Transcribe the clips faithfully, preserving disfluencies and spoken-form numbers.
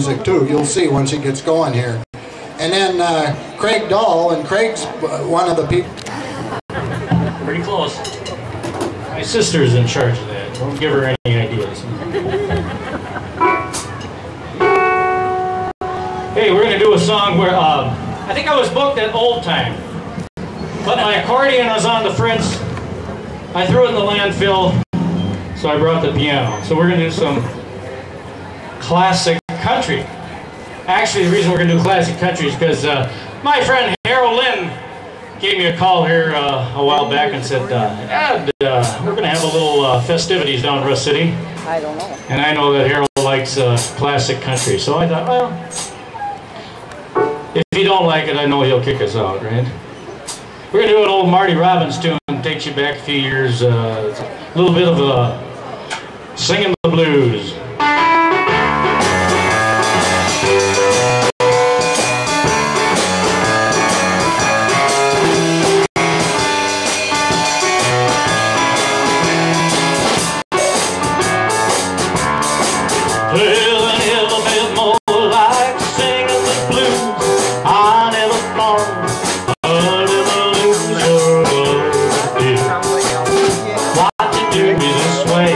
music too. You'll see once he gets going here. And then uh, Craig Dahl, and Craig's one of the people. Pretty close. My sister's in charge of that. Don't give her any ideas. Hey, we're going to do a song where uh, I think I was booked at Old Time, but my accordion was on the fritz. I threw it in the landfill, so I brought the piano. So we're going to do some classic country. Actually, the reason we're going to do classic country is because uh, my friend Harold Lynn gave me a call here uh, a while back and said, uh, Ed, uh, we're going to have a little uh, festivities down in Rust City. I don't know. And I know that Harold likes uh, classic country, so I thought, well, if he don't like it, I know he'll kick us out, right? We're going to do an old Marty Robbins tune, takes you back a few years, uh, a little bit of a singing the blues. Well, I never felt more like singing the blues. I never thought I'd ever lose your love, dear. Why'd you do me this way?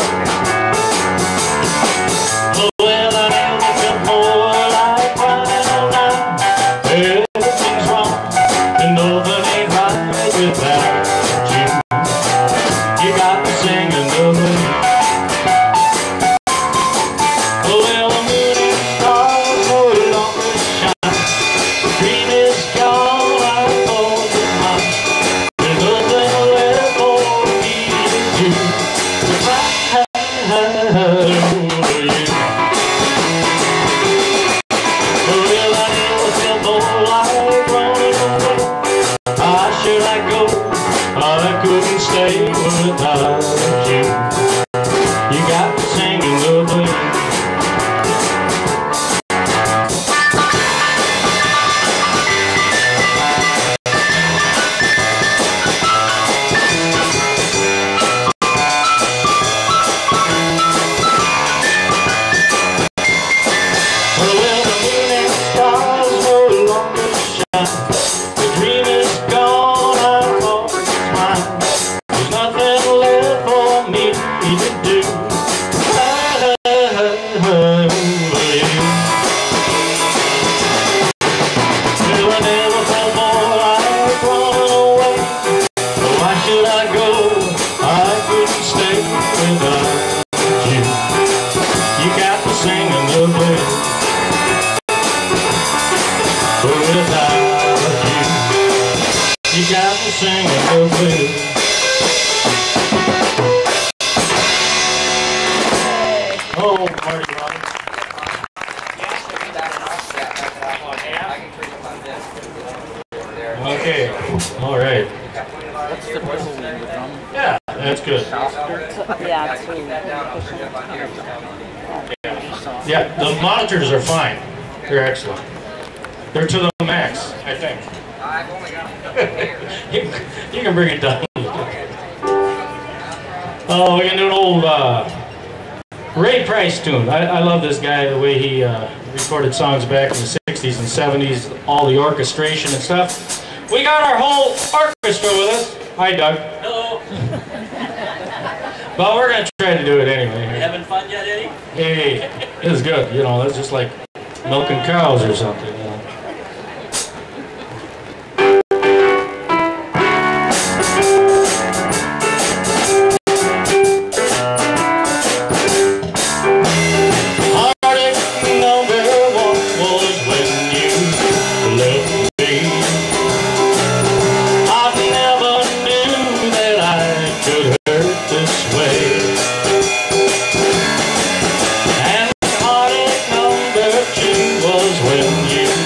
Well, I never felt more like crying all night. Everything's wrong and nothing ain't right without you. You got me singing the blues. Well, the moon and stars no longer shine. The dream is gone, I'm going to mine. There's nothing left for me to do to cry over you. Well, I never felt more like running away. How should I go? I couldn't stay without you. You got me singing the blues. You got me singing the blues. Oh, Marty Robbins. Okay, all right. Yeah, that's good. Yeah, too. Yeah, the monitors are fine. They're excellent. They're to the max, I think. you, you can bring it down. Oh, we can do an old uh, Ray Price tune. I, I love this guy, the way he uh, recorded songs back in the sixties and seventies, all the orchestration and stuff. We got our whole orchestra with us. Hi, Doug. Hello. Well, we're going to try to do it anyway. You having fun yet, Eddie? Hey, it was good. You know, that's just like milking cows or something. You know? Was when you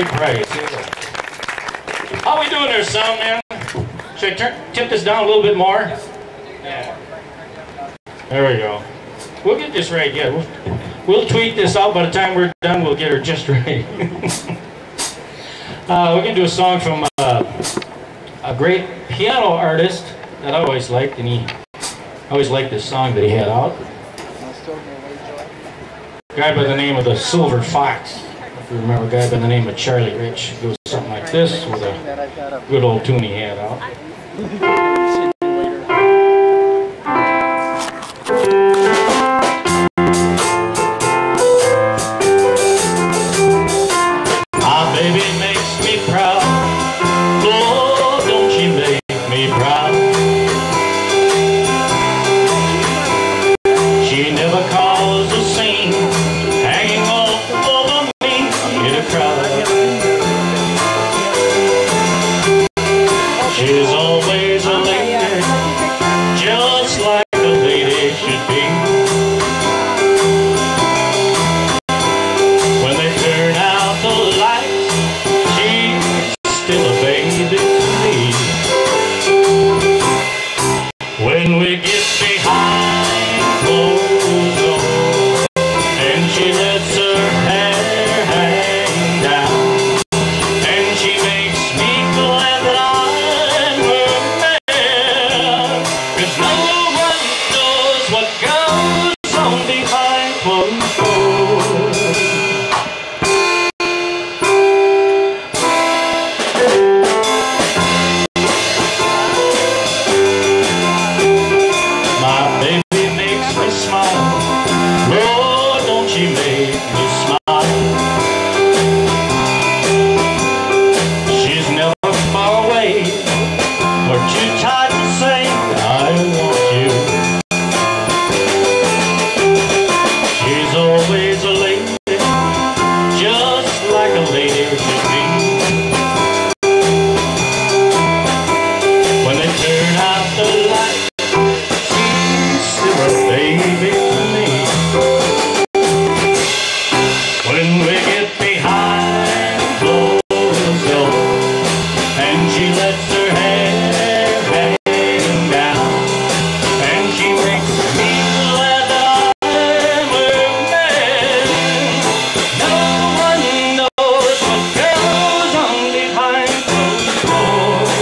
Lloyd Price. How we doing there, sound man? Should I turn, tip this down a little bit more? Yeah. There we go. We'll get this right, yeah. We'll, we'll tweak this out. By the time we're done, we'll get her just right. uh, we're going to do a song from uh, a great piano artist that I always liked, and he I always liked this song that he had out. A guy by the name of the Silver Fox. If you remember, a guy by the name of Charlie Rich. It goes something like this with a good old tune he had out. My baby makes me proud. Oh, don't she make me proud? She never calls a scene, hanging all over me in a crowd. She's always a lady, just like a lady should be. When they turn out the lights, she's still a baby to me. When we get behind closed doors and she lets her hair hang down, and she makes me glad that I'm her man, 'cause no one knows what goes on behind closed doors. My baby makes me smile. Lord, don't she make me smile? She's never far away or too tired to say I want you. She's always a lady, just like a lady should be. When they turn out the light, she's still a baby to me. When we get behind closed doors and she lets her hair hang down, and she makes me glad that I'm her man, no one knows what goes on behind closed doors.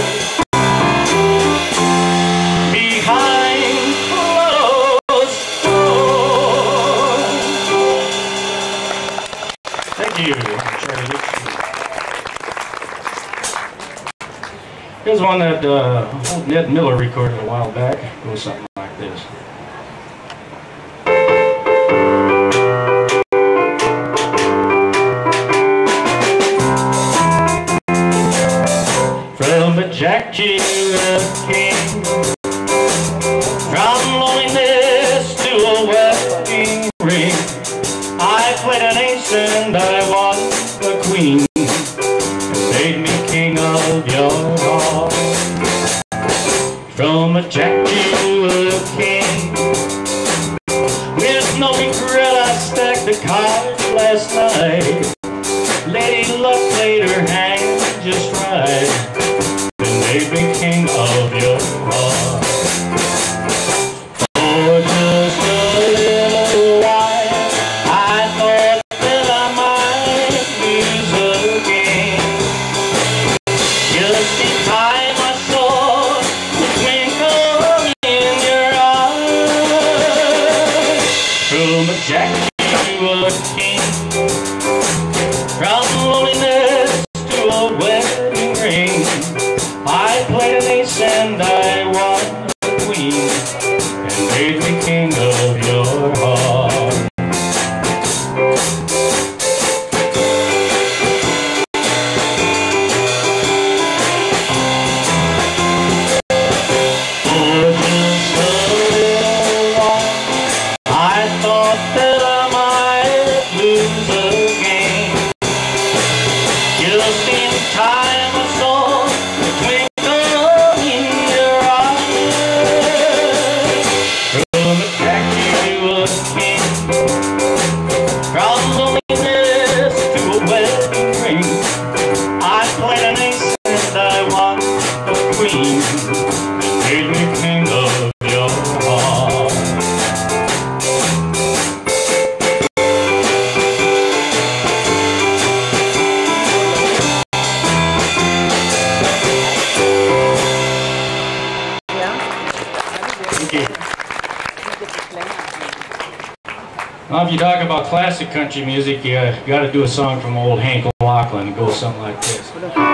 Behind closed doors. Thank you, Charlie Rich. Here's one that uh, old Ned Miller recorded a while back. It goes something like this. From a Jack G. King, from loneliness to a wedding ring, I played an ace and I won the queen, and made me king of your heart. From a Jack to a king, with no regret I stacked the cards last night. Lady Luck played her hand just right, and made me king of your heart. For just a little while, I thought that I might lose again. Just in time I saw the twinkle in your eyes. From a Jack to a king, from loneliness to a wedding ring, I played an ace and I won the queen, and made me king of your heart. For just a little while, I thought that I made me king of your heart. Okay. Well, if you talk about classic country music, you uh, got to do a song from old Hank Lachlan. It goes something like this.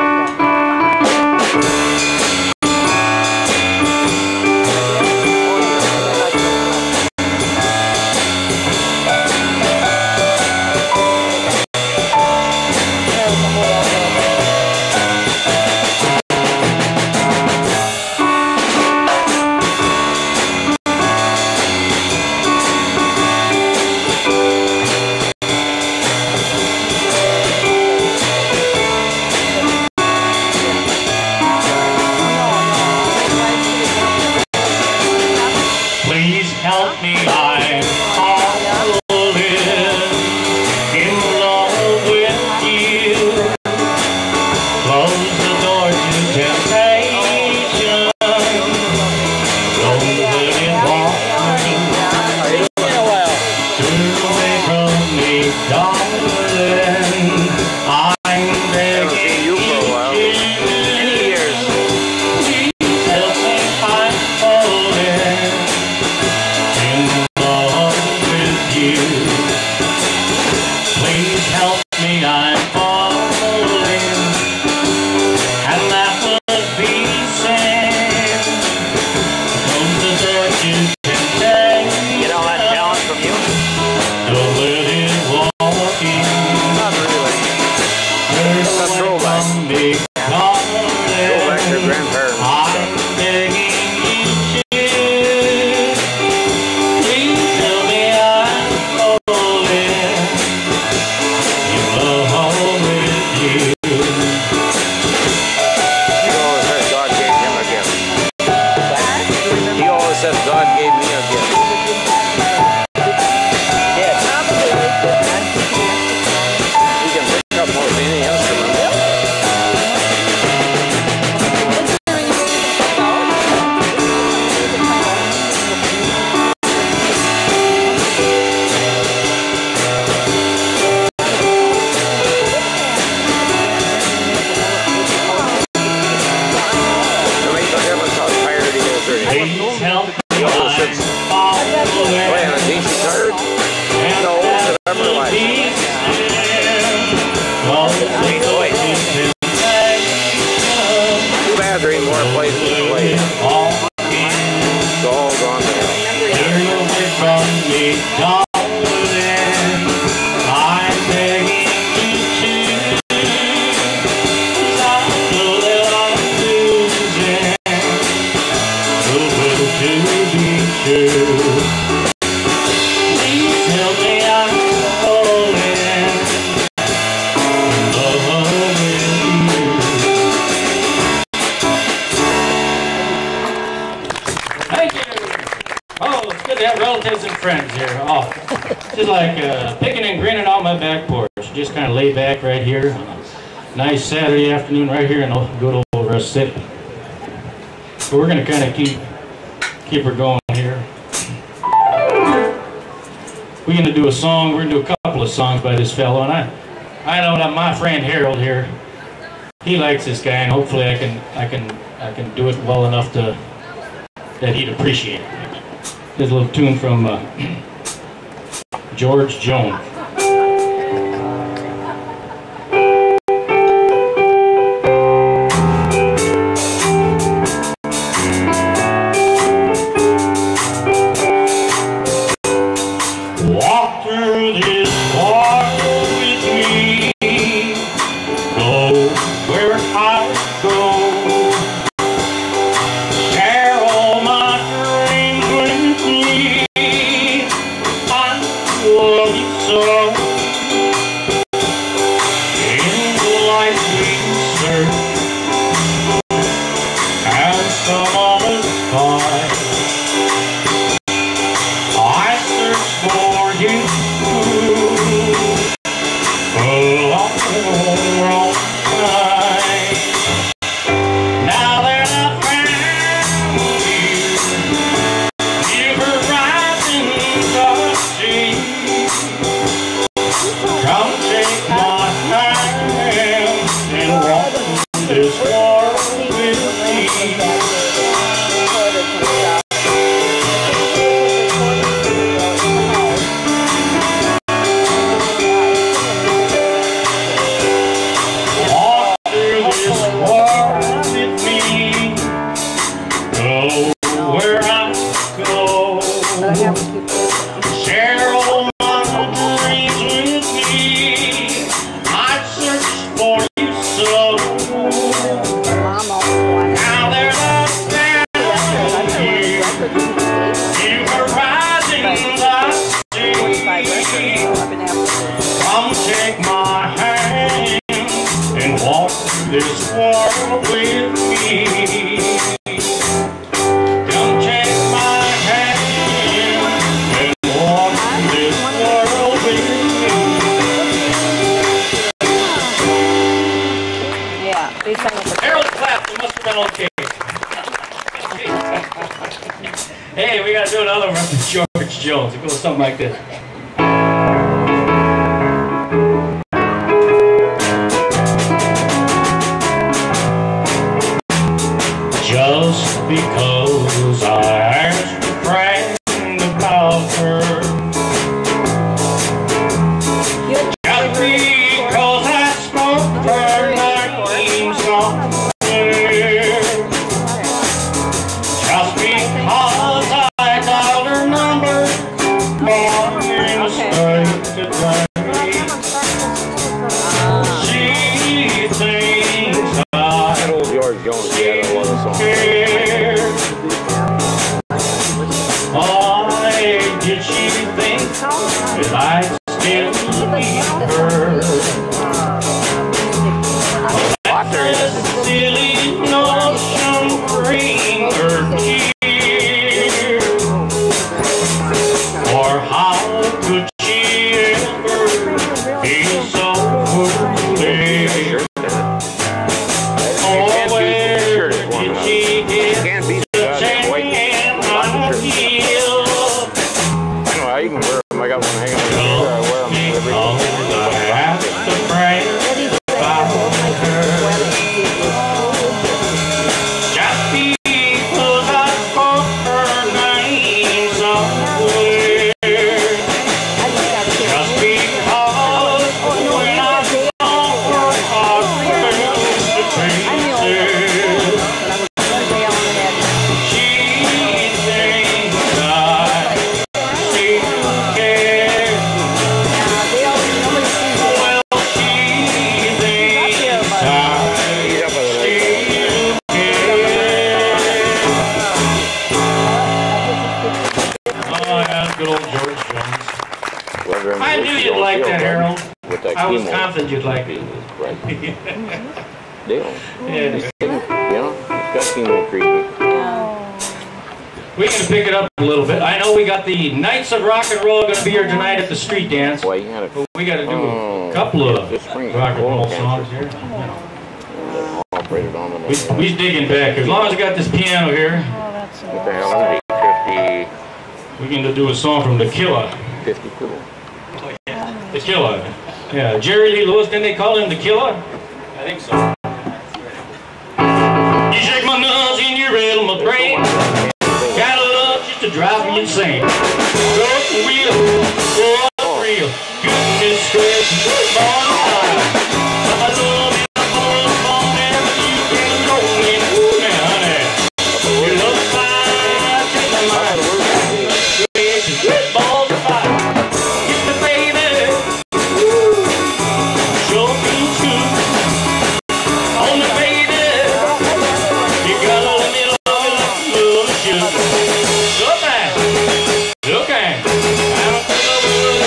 Please help me, I'm falling in love with you. Close the door to temptation. Don't let it walk turn away from me, darling. I'm begging you. Please help me, I'm falling. Please help me, I'm falling, and that would be sad. Close the door to temptation. Get all that talent from you? Don't let it walk in. Not really. Turn It's a away throwback. from me, darling. Go back to your grandparents. I'm begging you to. Please tell me I'm falling in love with you. He always says God gave him a gift. He always says God gave me a gift. Yes. He can pick up most any instrument. It makes no difference how tired he is or anything. Please help me, He always I'm sits playing falling. a decent tired. And No, that that ever will liked be it. sad. Close the door to temptation. Too bad there ain't more places to play. Walk in. It's all gone to hell. Turn away from me, darling. I'm begging you to. 'Cause I know that I'm losing. So good to be true. Please help me, I'm falling in love with you. Thank you. Oh, it's good to have relatives and friends here. Oh, just like uh, picking and grinning on my back porch. Just kind of lay back right here on a nice Saturday afternoon right here in good old Rust City. So we're going to kind of keep keep her going here. We're going to do a song. We're going to do a couple of songs by this fellow, and I, I know that my friend Harold here, he likes this guy, and hopefully I can I can I can do it well enough to that he'd appreciate it. Here's a little tune from uh, George Jones. Walk through this water with me, go where I go, share all my dreams with me. I love you so. In the life we search, and some other sky, I search for you a long, long time. Now that I found Hey, we gotta do another one from George Jones. It goes something like this. Just because I asked a friend about her, just because I spoke her name somewhere, just because I called her number morning straight to day, she thinks I Old George Jones, yeah, that was a song. Why did she think that I still need her? That silly notion bring her tears. Or how could she ever be so foolish? Oh, where did she get such an appeal? I can wear them. I got one hanging on the door. I wear them every day. I have to pray about her. Just because I spoke her name somewhere. Just because when I saw her heart fell to pieces. She thinks I still care. Well, she thinks I still care. Oh, yeah, good old George Jones. I knew you'd like that, Harold. I was confident you'd like it. Right. Deal. Yeah, You know, it's got chemo treatment. we can pick it up a little bit. I know we got the Knights of Rock and Roll going to be here tonight at the street dance. Why, you had a But we got to do Oh, a couple of this spring. rock and roll Oh, songs cancer. here. You know. operated on them. We, we's digging back. As long as we got this piano here, What the hell is it? we can do a song from The Killer. fifty, fifty-two. The Killer. Yeah, Jerry Lee Lewis, didn't they call him The Killer? I think so. You shake my nuts and you rattle my brain. Got a love just to drive me insane. Broke the wheel, oh, I'm real. Goodness gracious, good morning time. I love you, I'm on the phone, and you can go in. Ooh, now, honey. Your love's fine, take my mind. Goodness gracious, good balls of fire. Kiss me, baby. Ooh, sure feels good. On the baby. You gotta let me love you like you love the sugar. So bad. Okay. I don't think I will.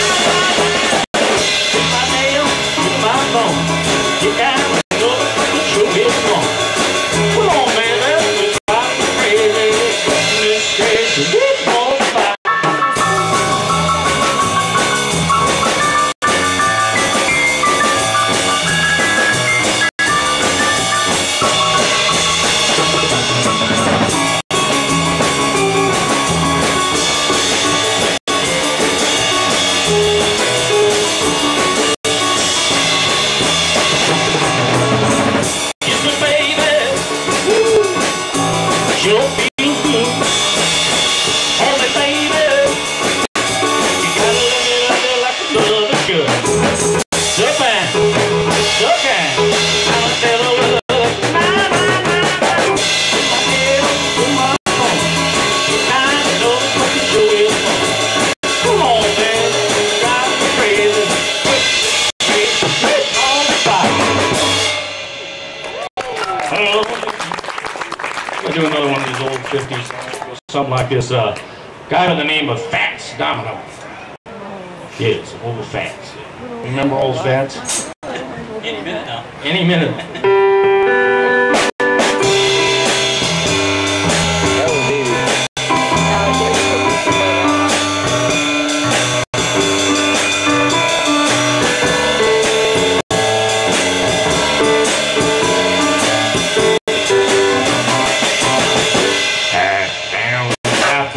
With my nail, with my bone. You gotta know the show is wrong. Come on, baby. Let's rock the crazy. This crazy. This ball's fire. Kiss me, baby. Woo. Sure feels good. Hold me, baby. You gotta let me love you like you love the sugar. So fine, so kind. I'ma tell her love. My, my, my, my. With my head, with my phone. I know what the show is for. Come on, man. Drive me crazy. Quick, quick, quick, on the fire. Hello. We'll do another one of these old fifties songs. Something like this. Uh, guy by the name of Fats Domino. Yes, old Fats. Remember old Fats? Any minute now. Any minute. That was Davey. Pass down South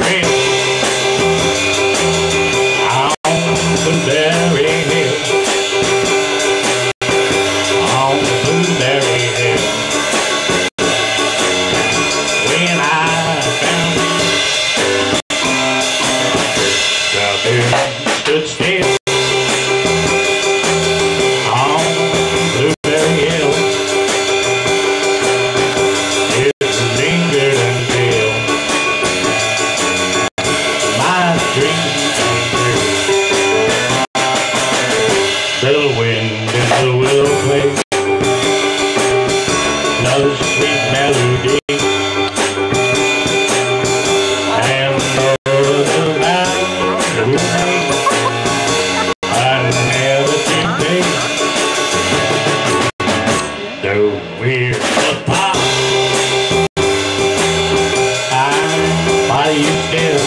still.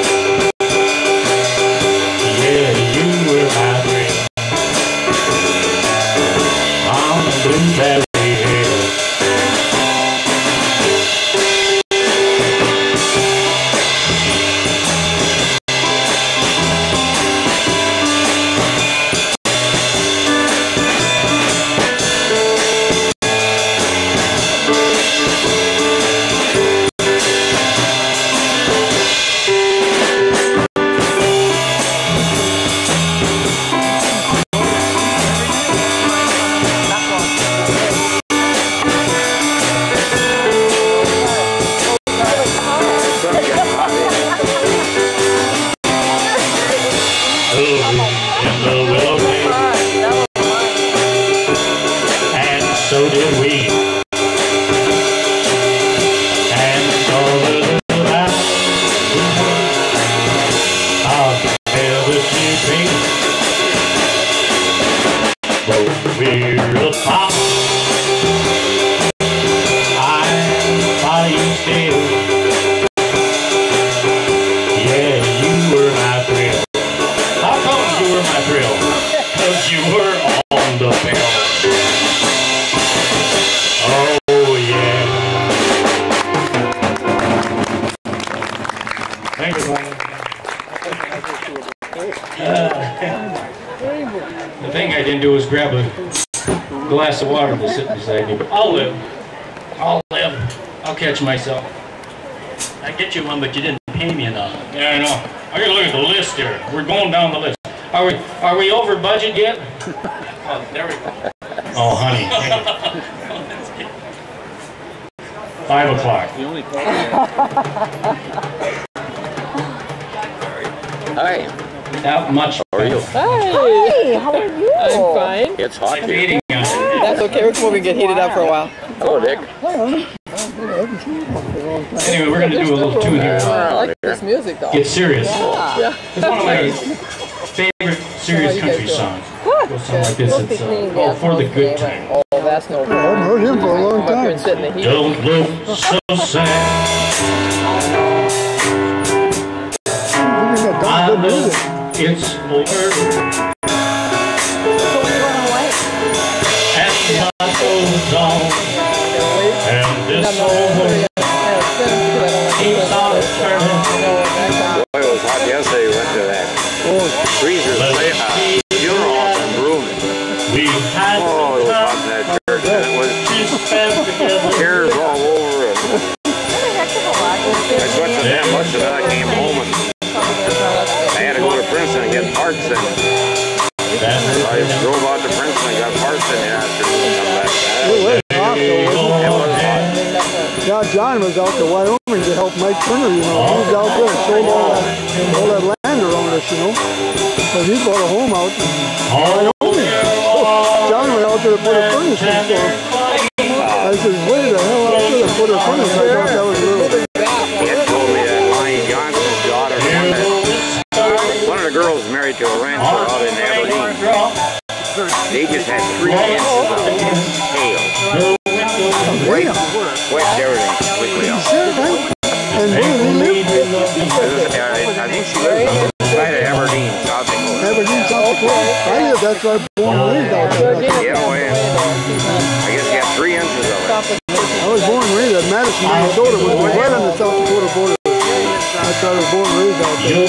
Yeah, you were my thrill. On the Blueberry Hill. So did we. And all the little house I'll never see me. But we're apart. I'm by you still. Yeah, you were my thrill. How come you were my thrill? 'Cause you were on the bill. Oh, yeah. Thank you, Wayne. Uh, the thing I didn't do was grab a glass of water to sit beside me, but I'll live. I'll live. I'll catch myself. I get you one, but you didn't pay me enough. Yeah, I know. I gotta look at the list here. We're going down the list. Are we, are we over budget yet? Oh, there we go. Oh, honey. Five o'clock. Hi. That much. How are you? Hey, how are you? I'm fine. It's hot here. Eating on it. That's okay. We're come over and get heated up for a while. Hello, Dick. Anyway, we're gonna do a little tune here. I like this music, though. Get serious. Yeah. It's one of my favorite serious country songs. It goes something like this. It's uh, oh, For the Good Time. Oh, that's no problem. I haven't heard him for a long Come up here and time. sit in the heat. Don't look so sad. I know it's over. And life goes on. And this old world keeps on turning. Boy, it was hot yesterday. We went to that freezer play, uh, funeral up in Broome. We had Oh, it was hot in that church. And it was tears all over. And I sweat to that much that I came home and I had to go to Princeton and get parts in. I drove out to Princeton and got parts in the afternoon and come back. It was hot, though, wasn't It was hot. it? Yeah, John was out to Wyoming to help Mike Turner, you know. He was out there and sold all that, all that land around us, you know. So he bought a home out in Wyoming. John went out there to put a furnace in for him. I said, wait the hell out there to put a furnace? I thought that was real. He had told me that Lonnie Johnson's daughter, one of the girls married to a rancher out in Aberdeen, they just had three inches of hail. Wet, wet everything completely up. And where did he live? I think she lives outside of Aberdeen, South Dakota. Aberdeen, South Dakota. I live, that's where I was born and raised out there. Yeah, well, I guess he got three inches of it. I was born and raised at Madison, Minnesota, which was right on the South Dakota border. That's where I was born and raised out there.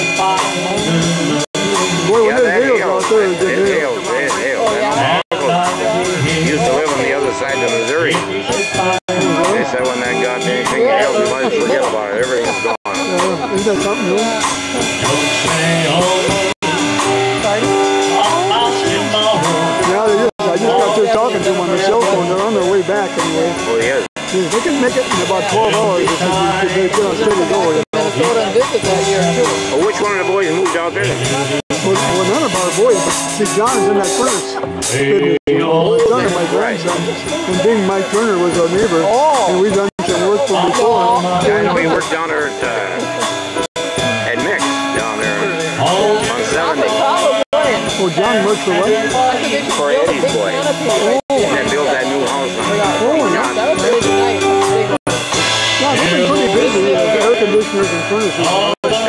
Boy, when Yeah, that there's hails hail, out there, it's it good hail. hails, it hails. He used to live on the other side of Missouri. They said when that got anything hails, you might forget about it. Everything's gone. Uh, isn't that something new? Yeah, they just, I just got through talking to them on the cell phone. They're on their way back anyway. Oh, yes. They can make it in about twelve hours if they, if they get on steady going. Minnesota and visit that year, too. Well, which one of the boys moved out there? Well, well, none of our boys, but see, John is in that furnace. You know, my son and my grandson. And Bing Mike Turner was our neighbor. And we've done some work for him before. Yeah, I know he worked down there at, uh, at Mix, down there on seventy. Oh, John worked for what? For Eddie's boy. That built that new house on John. That was really nice. Yeah, they've been pretty busy. Uh, air conditioners and furnaces.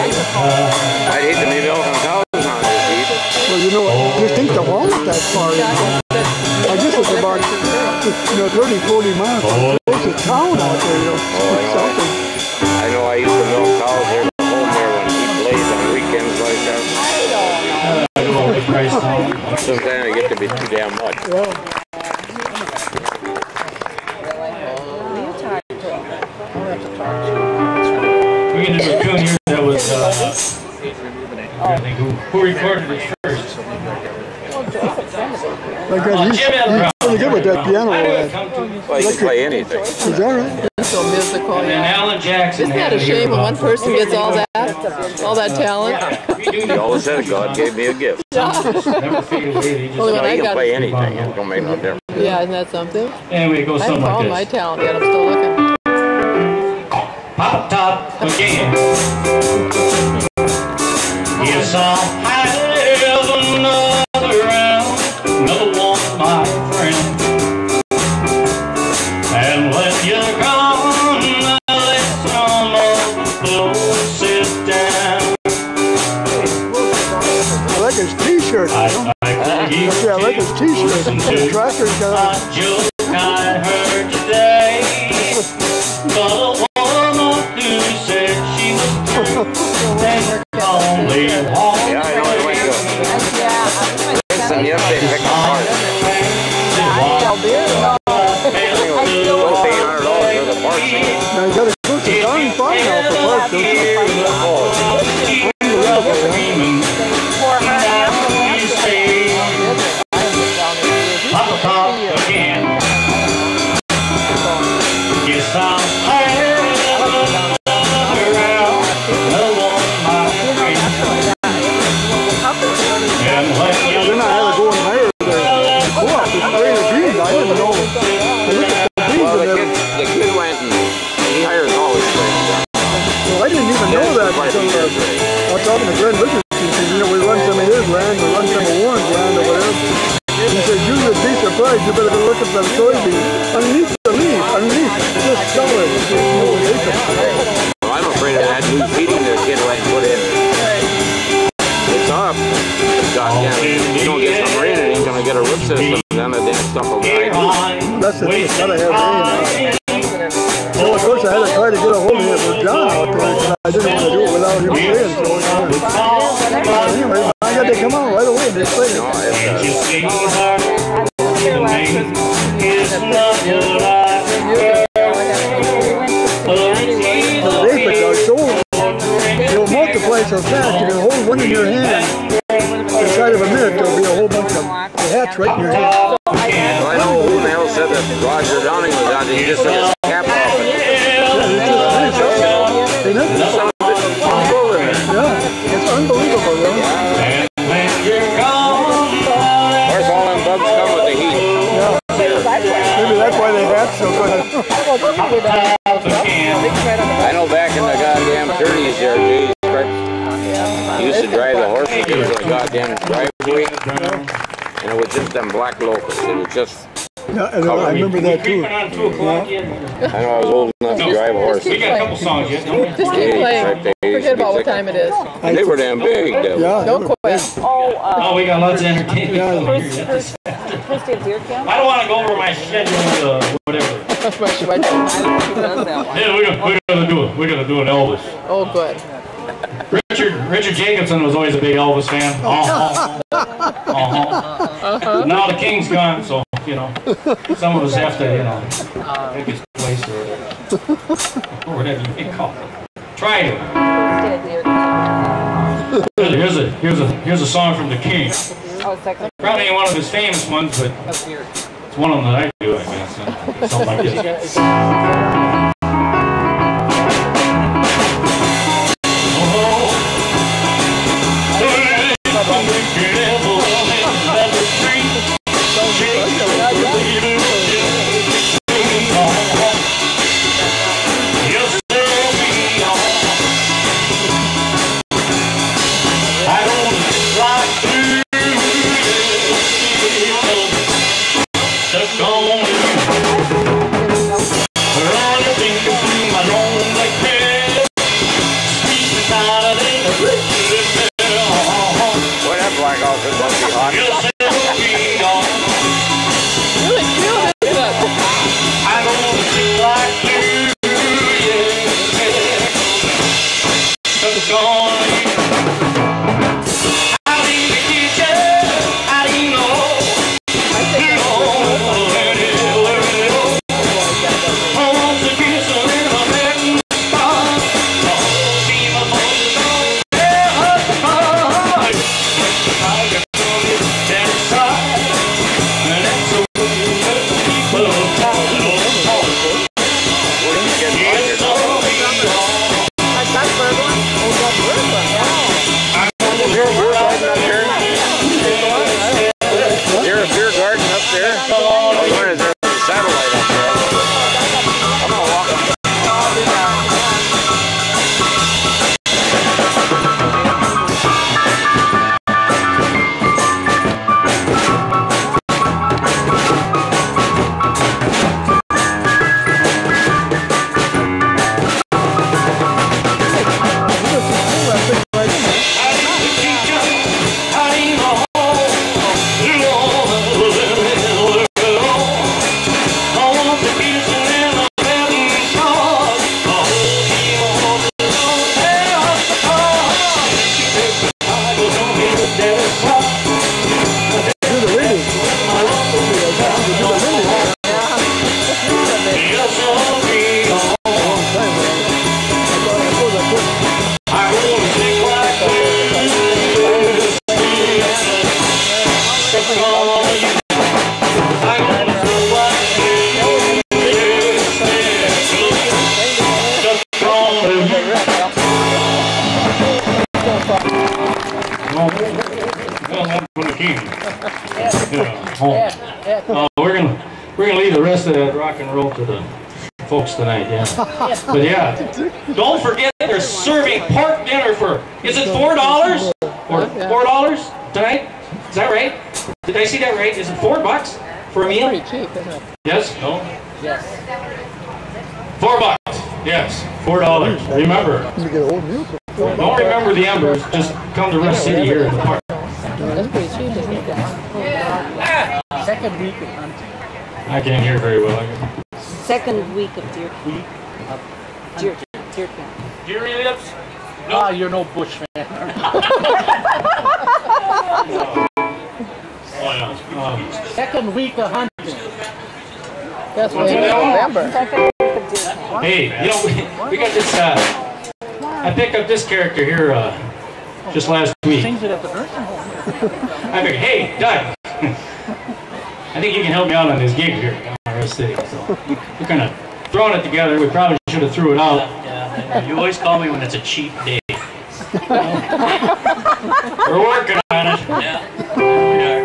I'd hate to be milking cows on this heat. Well, you know, you think the home that far, you know? I guess it's about, you know, thirty, forty miles from the closest town out there, you know. Oh, I know. I know I used to milk cows there at home there when he plays on weekends like that. Sometimes I get to be too damn much. Yeah. We can do a tune here that was, uh, I think who, who recorded it first? Like that, he's, he's really good with that piano. Uh, Well, you can play anything. is that right? So musical. And then Alan Jackson. Isn't that a shame when one person gets all that, all that talent? He always said God gave me a gift. Never fade away. He Only just, when I You can got play anything. It don't make no difference. Yeah, isn't that something? anyway, it goes I haven't something found my like this. talent yet. I'm still looking. Pop top again. Yes, I'll have another round, another one, my friend. And when you're gone, let some of the folks sit down. I like his t-shirt. I You know? like the Yeah, I like his t-shirt. The tractor's got a joke I heard today. But a woman who said she was through, then only home. Yeah, I know I went to listen yesterday, picked apart. Those eight hundred dollars for the parts. now you gotta go to darn far now for parts, don't you? Pop top again. Yes, I'm around, no one, my friend. And when Now, then you're I had to go and hire the co-op to spray the beans. I didn't know. I looked at the beans Well, the and kid, everything. the kid went and he hires always things. Well, I didn't even know that until uh, I was talking to Glenn Richardson. He said, you know, we run some of his land, we run some of Warren's land or whatever. He said, you would be surprised, you better go look at them soybeans. Underneath the leaf, underneath, just solid. You know, they can- Well, I'm afraid of that new feeding the kid went and put in. It's up. Goddamn, you don't get some rain and he's going to get a root system. Then the damn stuff will die. That's the thing, it's gotta have rain. Well, of course, I had to try to get a hold of it for John out there, because I didn't want to do it without him playing. So, uh, anyway, I got to come out right away and just play it. No, it's, uh, The aphids are so, they'll multiply so fast, you can hold one in your hand. Inside of a minute, there'll be a whole bunch of hats right in your hand. well, I know who the hell said that Roger Downing was out there. He just took his cap off. And Ain't it? some of it was full in it. Yeah, it's unbelievable, though. Of course, all them bugs come with the heat. Maybe that's why they have so good. I know back in the goddamn thirties there, Jay Scripps, he used to drive the horses into the goddamn driveway, and it was just them black locusts. It was just, Yeah, and I remember that too. on two o'clock yet? I know I was old enough to drive a horse. We got a couple songs yet, don't we? Just keep playing. Forget about what time it is. And they were damn big, though. Yeah, Don't quit. Oh, uh, Oh, we got lots of entertainment. yeah. Christy at Deer Camp? I don't want to go over my schedule uh, whatever. She might- She does that one. Yeah, we're gonna, we're gonna do it. We're gonna do an Elvis. Oh, good. Richard Richard Jacobson was always a big Elvis fan. Uh-huh. Uh-huh. Now the King's gone, so you know, some of us have to, you know, take his place or whatever, or whatever you may call it. Try to. Christy at Deer Camp. Here's a here's a here's a song from the King. Oh, second. Probably ain't one of his famous ones, but it's one of them that I do, I guess. Uh, something like this. Stuck on you. home. Uh, we're gonna we're gonna leave the rest of that rock and roll to the folks tonight. Yeah. But yeah, don't forget they're serving pork dinner for. Is it four dollars or four dollars tonight? Is that right? Did I see that right? Is it four bucks for a meal? Pretty cheap, isn't it? Yes. No. Yes. Four bucks. Yes. Four dollars. Remember. You get a whole meal for four Don't remember the Embers. Just come to Rust City here in the park. That's pretty cheap, isn't it? Second week of hunting. I can't hear very well. Second week of deer camp. Deer, deer camp. Deer lips? Ah, you're no bush fan. Second week of hunting. That's what in November. Second week of deer camp. Hey, you know, we, we got this, uh, I picked up this character here uh, just last week. Things it at the nursing home. I figured, hey, Doug, I think you can help me out on this gig here in Rust City. So we're kind of throwing it together. We probably should have threw it out. Yeah, you always call me when it's a cheap day. We're working on it. Yeah, we are.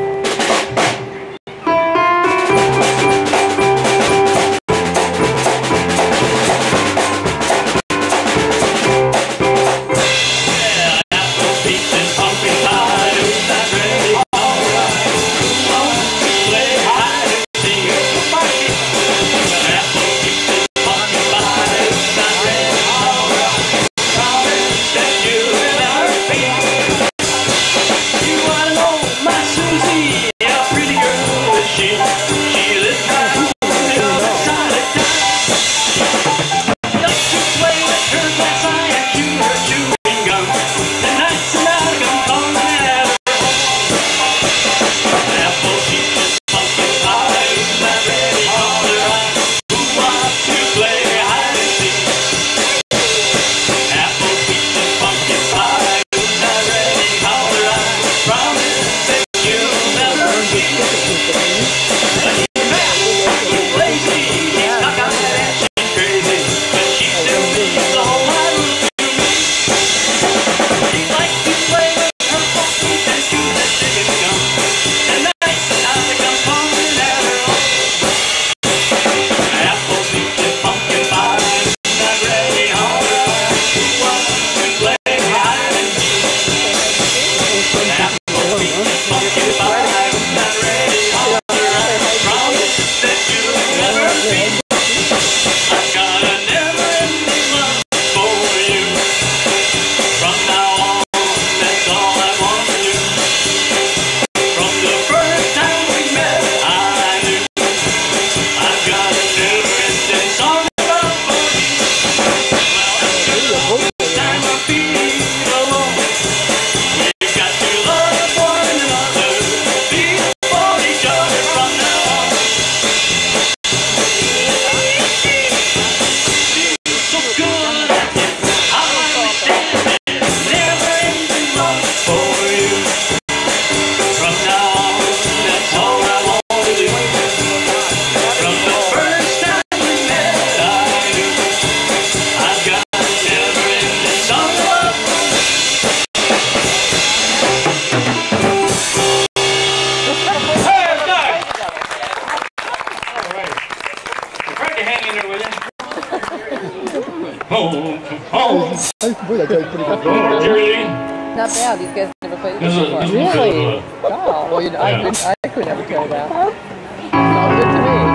Boy, that guy's pretty good going. Not bad. These guys never played this This is before. this Really? was Oh, well, you know, I Yeah. could, I could never carry that. Sounds good to me.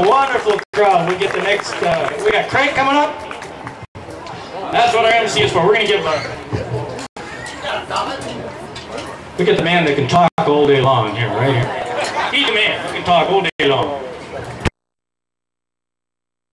a wonderful crowd. We get the next, uh, we got Craig coming up. That's what our M C is for. We're going to give a, we get the man that can talk all day long here, right here. He's the man who can talk all day long.